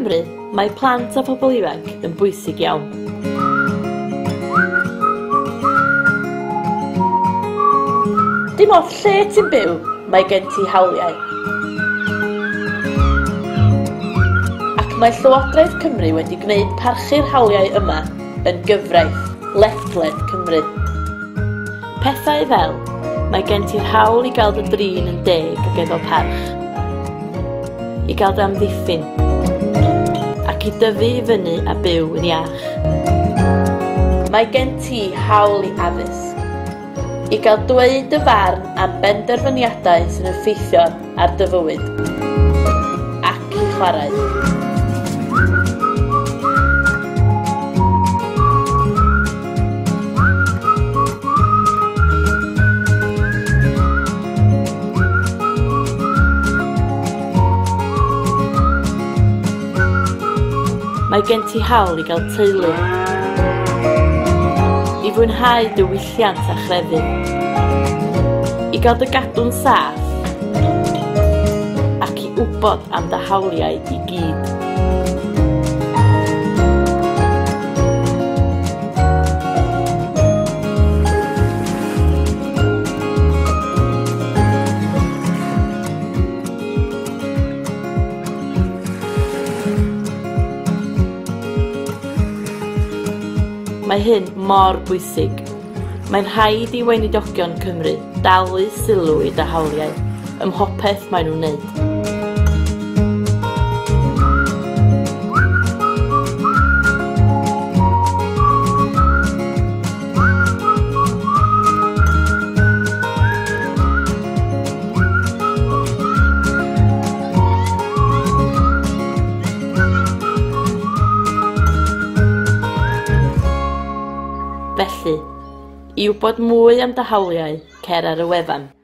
Cymru, mae plant a phobl ifanc yn bwysig iawn. Dim ond lle ti'n byw, mae gen ti hawliau. Ac mae Llywodraeth Cymru wedi gwneud parchu'r hawliau yma yn gyfraith ledled Cymru. Pethau fel, mae gen ti'r hawl i gael dy drin yn deg ac efo parch, i gael dy amddiffyn, ac i dyfu i fyny a byw yn iach. Mae gen ti hawl i addysg, i gael dweud dy farn am benderfyniadau sy'n effeithio ar dy fywyd, ac i chwarae. Mae gen ti hawl i gael teulu, i fwynhau dy wylliant a chrefydd, i gael dy gadw'n saff, ac i wybod am dy hawliau i gyd. Mae hyn mor bwysig. Mae'n rhaid i weinidogion Cymru dalu sylw i dy hawliau ym mhopeth maen nhw'n wneud. Felly, i wybod mwy am dy hawliau, cer ar y wefan.